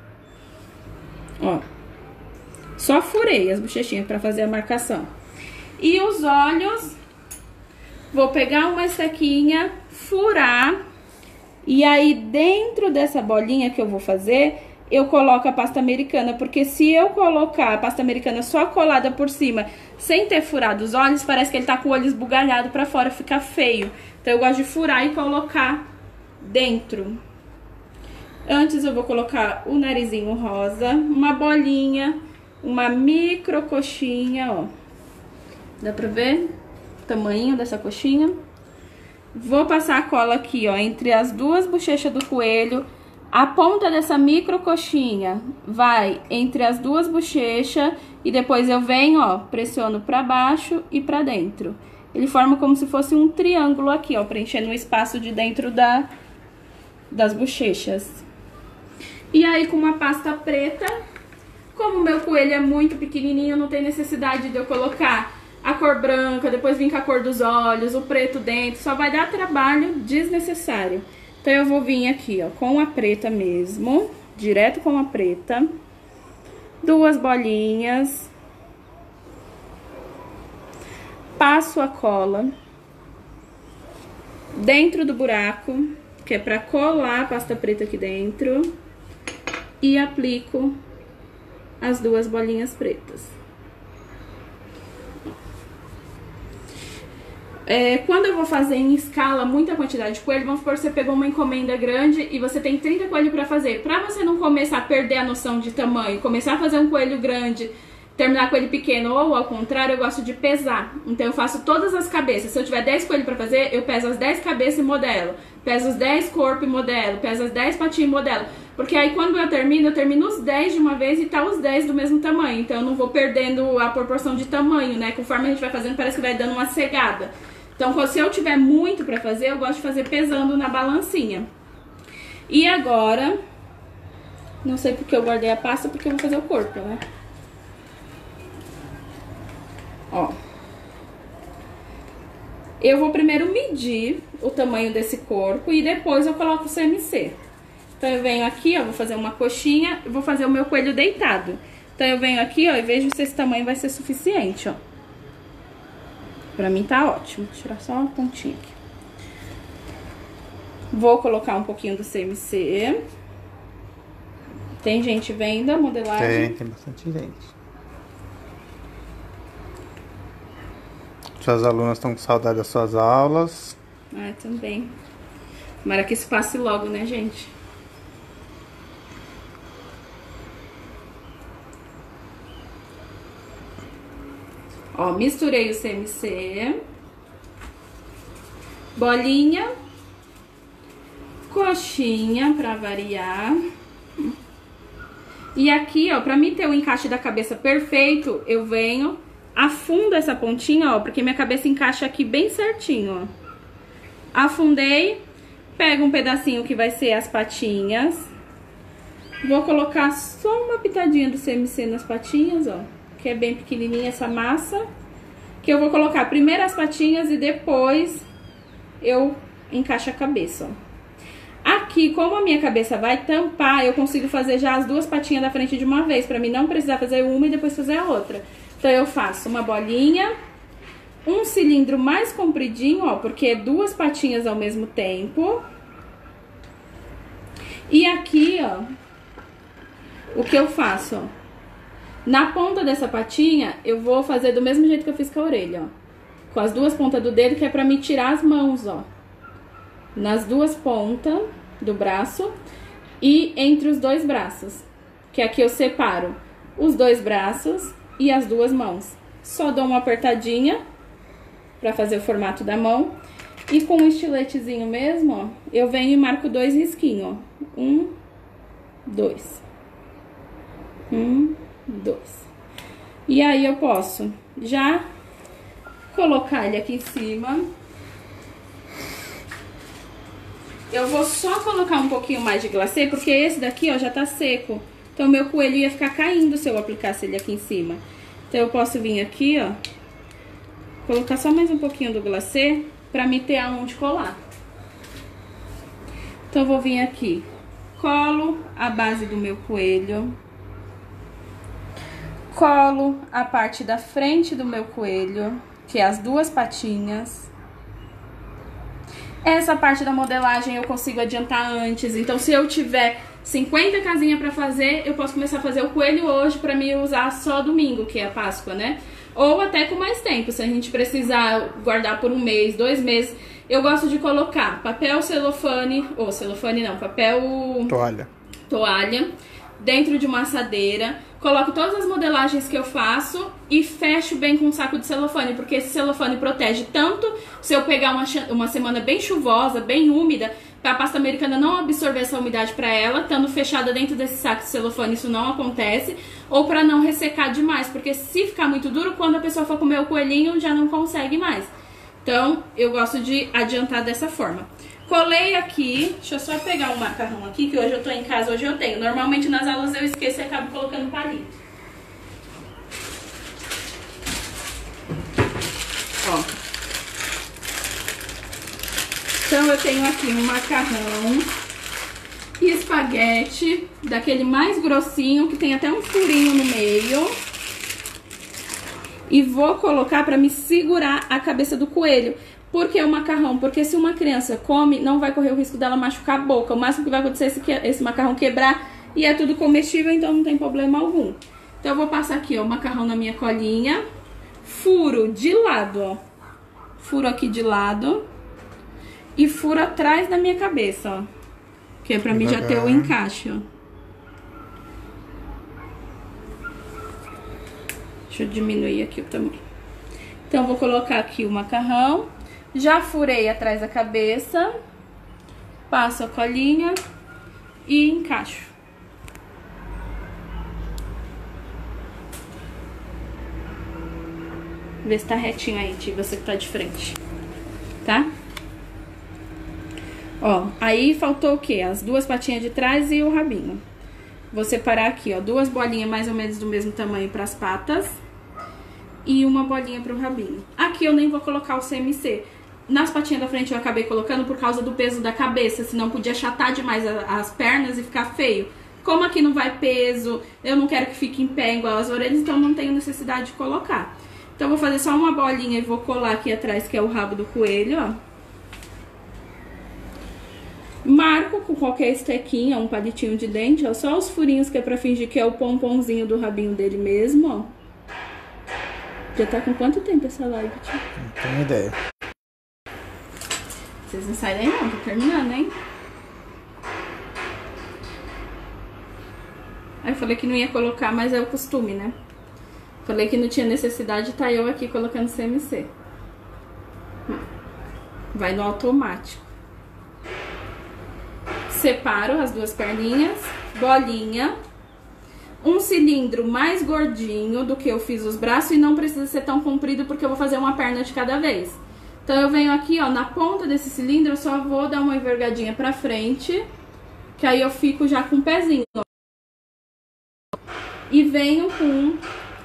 Ó. Só furei as bochechinhas pra fazer a marcação. E os olhos, vou pegar uma estequinha, furar, e aí dentro dessa bolinha que eu vou fazer, eu coloco a pasta americana, porque se eu colocar a pasta americana só colada por cima, sem ter furado os olhos, parece que ele tá com o olho esbugalhado pra fora, fica feio. Então eu gosto de furar e colocar dentro. Antes eu vou colocar o narizinho rosa, uma bolinha, uma micro coxinha, ó. Dá pra ver o tamanho dessa coxinha? Vou passar a cola aqui, ó, entre as duas bochechas do coelho. A ponta dessa micro coxinha vai entre as duas bochechas e depois eu venho, ó, pressiono pra baixo e pra dentro. Ele forma como se fosse um triângulo aqui, ó, preenchendo o espaço de dentro das bochechas. E aí com uma pasta preta, como o meu coelho é muito pequenininho, não tem necessidade de eu colocar a cor branca, depois vir com a cor dos olhos, o preto dentro, só vai dar trabalho desnecessário. Então eu vou vir aqui, ó, com a preta mesmo, direto com a preta, duas bolinhas, passo a cola dentro do buraco, que é pra colar a pasta preta aqui dentro, e aplico as duas bolinhas pretas. Quando eu vou fazer em escala muita quantidade de coelho, vamos supor que você pegou uma encomenda grande e você tem 30 coelhos pra fazer. Pra você não começar a perder a noção de tamanho, começar a fazer um coelho grande, terminar com ele pequeno, ou ao contrário, eu gosto de pesar. Então eu faço todas as cabeças. Se eu tiver 10 coelhos pra fazer, eu peso as 10 cabeças e modelo. Peso os 10 corpos e modelo. Peso as 10 patinhas e modelo. Porque aí quando eu termino os 10 de uma vez e tá os 10 do mesmo tamanho. Então eu não vou perdendo a proporção de tamanho, né? Conforme a gente vai fazendo, parece que vai dando uma cegada. Então se eu tiver muito pra fazer, eu gosto de fazer pesando na balancinha. E agora, não sei porque eu guardei a pasta, porque eu vou fazer o corpo, né? Ó. Eu vou primeiro medir o tamanho desse corpo e depois eu coloco o CMC. Então eu venho aqui, ó, vou fazer uma coxinha e vou fazer o meu coelho deitado. Então eu venho aqui, ó, e vejo se esse tamanho vai ser suficiente, ó. Pra mim tá ótimo. Vou tirar só uma pontinha aqui. Vou colocar um pouquinho do CMC. Tem gente vendo a modelagem? Tem bastante gente. Suas alunas estão com saudade das suas aulas. Ah, também. Tomara que isso passe logo, né, gente? Ó, misturei o CMC. Bolinha. Coxinha, pra variar. E aqui, ó, pra mim ter o encaixe da cabeça perfeito, eu venho, afundo essa pontinha, ó, porque minha cabeça encaixa aqui bem certinho, ó. Afundei, pego um pedacinho que vai ser as patinhas. Vou colocar só uma pitadinha do CMC nas patinhas, ó, que é bem pequenininha essa massa. Que eu vou colocar primeiro as patinhas e depois eu encaixo a cabeça, ó. Aqui, como a minha cabeça vai tampar, eu consigo fazer já as duas patinhas da frente de uma vez, pra mim não precisar fazer uma e depois fazer a outra. Então eu faço uma bolinha, um cilindro mais compridinho, ó, porque é duas patinhas ao mesmo tempo. E aqui, ó, o que eu faço, ó, na ponta dessa patinha, eu vou fazer do mesmo jeito que eu fiz com a orelha, ó, com as duas pontas do dedo, que é pra me tirar as mãos, ó. Nas duas pontas do braço e entre os dois braços. Que aqui eu separo os dois braços e as duas mãos. Só dou uma apertadinha pra fazer o formato da mão. E com um estiletezinho mesmo, ó, eu venho e marco dois risquinhos, ó. 1, 2. 1, 2. E aí eu posso já colocar ele aqui em cima. Eu vou só colocar um pouquinho mais de glacê, porque esse daqui, ó, já tá seco. Então, meu coelho ia ficar caindo se eu aplicasse ele aqui em cima. Então, eu posso vir aqui, ó, colocar só mais um pouquinho do glacê pra me ter aonde colar. Então, eu vou vir aqui, colo a base do meu coelho. Colo a parte da frente do meu coelho, que é as duas patinhas. Essa parte da modelagem eu consigo adiantar antes, então se eu tiver 50 casinhas pra fazer, eu posso começar a fazer o coelho hoje pra me usar só domingo, que é a Páscoa, né? Ou até com mais tempo, se a gente precisar guardar por um mês, 2 meses. Eu gosto de colocar papel celofane, ou celofane não, papel... Toalha, dentro de uma assadeira. Coloco todas as modelagens que eu faço e fecho bem com um saco de celofane, porque esse celofane protege tanto se eu pegar uma semana bem chuvosa, bem úmida, para a pasta americana não absorver essa umidade para ela, estando fechada dentro desse saco de celofane, isso não acontece, ou para não ressecar demais, porque se ficar muito duro, quando a pessoa for comer o coelhinho, já não consegue mais. Então, eu gosto de adiantar dessa forma. Colei aqui, deixa eu só pegar um macarrão aqui, que hoje eu tô em casa, hoje eu tenho. Normalmente nas aulas eu esqueço e acabo colocando palito. Ó. Então eu tenho aqui um macarrão e espaguete, daquele mais grossinho, que tem até um furinho no meio. E vou colocar pra me segurar a cabeça do coelho. Por que o macarrão? Porque se uma criança come, não vai correr o risco dela machucar a boca. O máximo que vai acontecer é esse macarrão quebrar e é tudo comestível, então não tem problema algum. Então eu vou passar aqui, ó, o macarrão na minha colinha. Furo de lado, ó. Furo aqui de lado. E furo atrás da minha cabeça, ó. Que é pra mim já ter o encaixe, ó. Deixa eu diminuir aqui o tamanho. Então eu vou colocar aqui o macarrão. Já furei atrás da cabeça, passo a colinha e encaixo. Vê se tá retinho aí, Ti, você que tá de frente, tá? Ó, aí faltou o quê? As duas patinhas de trás e o rabinho. Vou separar aqui, ó, duas bolinhas mais ou menos do mesmo tamanho pras patas. e uma bolinha pro rabinho. Aqui eu nem vou colocar o CMC. Nas patinhas da frente eu acabei colocando por causa do peso da cabeça, senão podia achatar demais as pernas e ficar feio. Como aqui não vai peso, eu não quero que fique em pé igual as orelhas, então não tenho necessidade de colocar. Então eu vou fazer só uma bolinha e vou colar aqui atrás, que é o rabo do coelho, ó. Marco com qualquer estequinha, um palitinho de dente, ó, só os furinhos que é pra fingir que é o pomponzinho do rabinho dele mesmo, ó. Já tá com quanto tempo essa live, tio? Não tenho ideia. Vocês não saem daí não, tô terminando, hein? Aí eu falei que não ia colocar, mas é o costume, né? Falei que não tinha necessidade, tá eu aqui colocando CMC. Vai no automático. Separo as duas perninhas, bolinha, um cilindro mais gordinho do que eu fiz os braços e não precisa ser tão comprido porque eu vou fazer uma perna de cada vez. Então eu venho aqui, ó, na ponta desse cilindro, eu só vou dar uma envergadinha pra frente, que aí eu fico já com o pezinho, ó. E venho com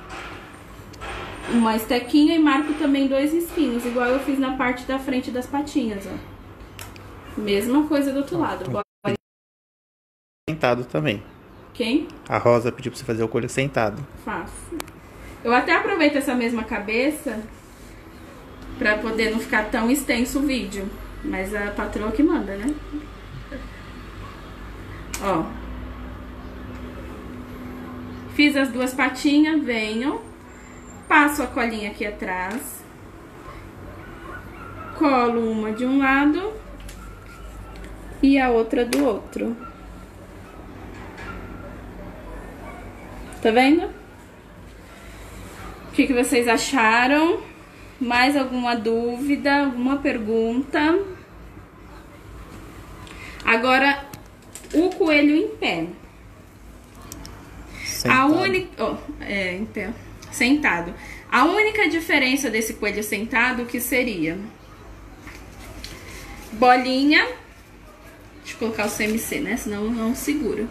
uma estequinha e marco também 2 risquinhos, igual eu fiz na parte da frente das patinhas, ó. Mesma coisa do outro lado. Sentado também. Quem? A Rosa pediu pra você fazer o coelho sentado. Faço. Eu até aproveito essa mesma cabeça pra poder não ficar tão extenso o vídeo. Mas a patroa que manda, né? Ó. Fiz as duas patinhas, venho. Passo a colinha aqui atrás. Colo uma de um lado e a outra do outro. Tá vendo? O que vocês acharam? Mais alguma dúvida? Alguma pergunta? Agora, o coelho em pé. Sentado. A única... em pé. Sentado. A única diferença desse coelho sentado que seria... Bolinha. Deixa eu colocar o CMC, né? Senão não segura.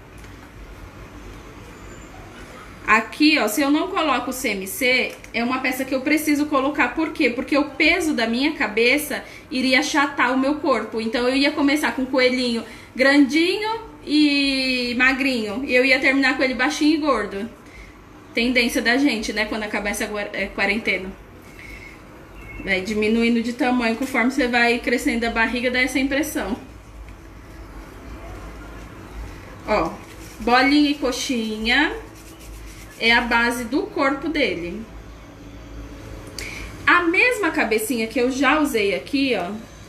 Aqui, ó, se eu não coloco o CMC, é uma peça que eu preciso colocar. Por quê? Porque o peso da minha cabeça iria achatar o meu corpo. Então, eu ia começar com o coelhinho grandinho e magrinho. E eu ia terminar com ele baixinho e gordo. Tendência da gente, né? Quando acabar essa quarentena. Vai diminuindo de tamanho conforme você vai crescendo a barriga, dá essa impressão. Ó, bolinha e coxinha é a base do corpo dele. A mesma cabecinha que eu já usei aqui, ó,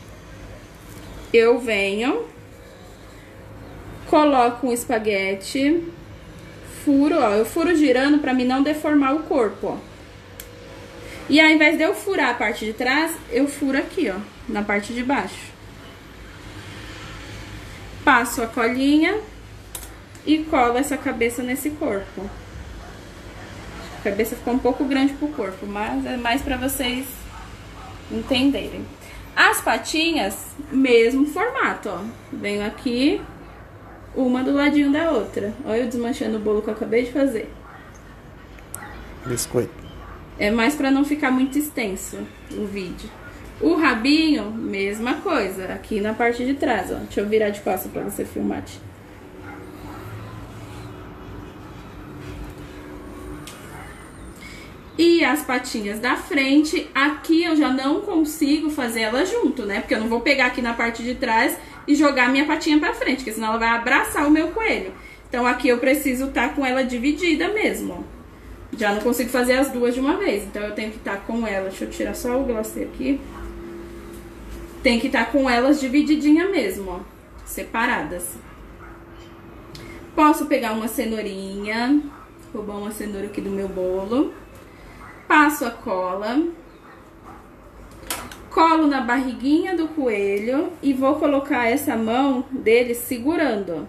eu venho, coloco um espaguete, furo, ó, eu furo girando pra mim não deformar o corpo, ó. E ao invés de eu furar a parte de trás, eu furo aqui, ó, na parte de baixo. Passo a colinha e colo essa cabeça nesse corpo. A cabeça ficou um pouco grande pro corpo, mas é mais pra vocês entenderem. As patinhas, mesmo formato, ó. Venho aqui, uma do ladinho da outra. Olha eu desmanchando o bolo que eu acabei de fazer. Biscoito. É mais pra não ficar muito extenso o vídeo. O rabinho, mesma coisa, aqui na parte de trás, ó. Deixa eu virar de costas pra você filmar. E as patinhas da frente, aqui eu já não consigo fazer ela junto, né? Porque eu não vou pegar aqui na parte de trás e jogar minha patinha pra frente, porque senão ela vai abraçar o meu coelho. Então aqui eu preciso estar com ela dividida mesmo. Já não consigo fazer as duas de uma vez, então eu tenho que estar com ela. Deixa eu tirar só o glacê aqui. Tem que estar com elas divididinha mesmo, ó, separadas. Posso pegar uma cenourinha, roubar uma cenoura aqui do meu bolo. Passo a cola, colo na barriguinha do coelho e vou colocar essa mão dele segurando.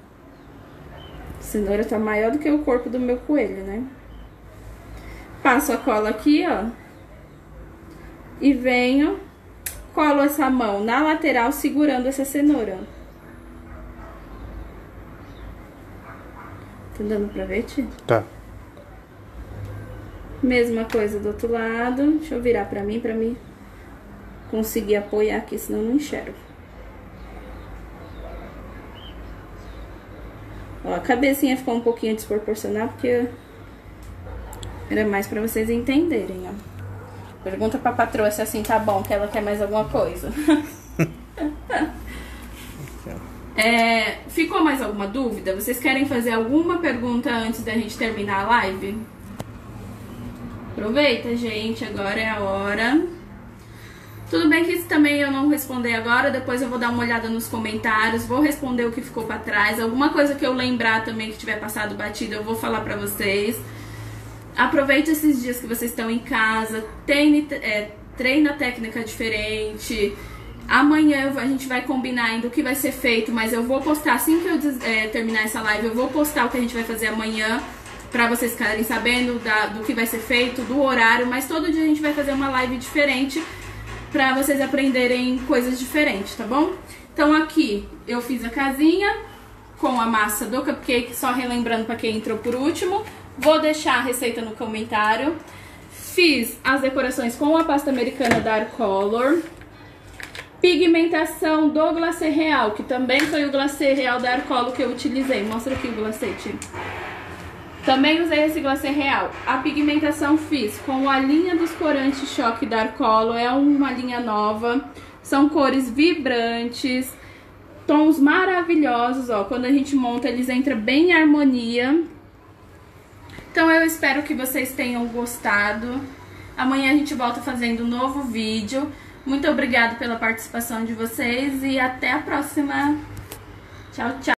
A cenoura tá maior do que o corpo do meu coelho, né? Passo a cola aqui, ó, e venho, colo essa mão na lateral segurando essa cenoura. Tá dando pra ver, tia? Tá. Mesma coisa do outro lado. Deixa eu virar pra mim conseguir apoiar aqui, senão eu não enxergo. Ó, a cabecinha ficou um pouquinho desproporcional, porque era mais pra vocês entenderem, ó. Pergunta pra patroa se assim tá bom, que ela quer mais alguma coisa. Ficou mais alguma dúvida? Vocês querem fazer alguma pergunta antes da gente terminar a live? Aproveita, gente, agora é a hora. Tudo bem que isso também eu não responder agora, depois eu vou dar uma olhada nos comentários, vou responder o que ficou pra trás. Alguma coisa que eu lembrar também que tiver passado batido, eu vou falar pra vocês. Aproveite esses dias que vocês estão em casa, treina técnica diferente. Amanhã a gente vai combinar ainda o que vai ser feito, mas eu vou postar, assim que eu terminar essa live, eu vou postar o que a gente vai fazer amanhã, pra vocês ficarem sabendo do que vai ser feito, do horário, mas todo dia a gente vai fazer uma live diferente, pra vocês aprenderem coisas diferentes, tá bom? Então aqui eu fiz a casinha com a massa do cupcake, só relembrando pra quem entrou por último. Vou deixar a receita no comentário. Fiz as decorações com a pasta americana Dark Color. Pigmentação do glacê real, que também foi o glacê real Dark Color que eu utilizei. Mostra aqui o glacê, Tio. Também usei esse glacê real. A pigmentação fiz com a linha dos corantes Choque Dark Color. É uma linha nova. São cores vibrantes. Tons maravilhosos, ó. Quando a gente monta, eles entram bem em harmonia. Então eu espero que vocês tenham gostado. Amanhã a gente volta fazendo um novo vídeo. Muito obrigada pela participação de vocês e até a próxima. Tchau, tchau.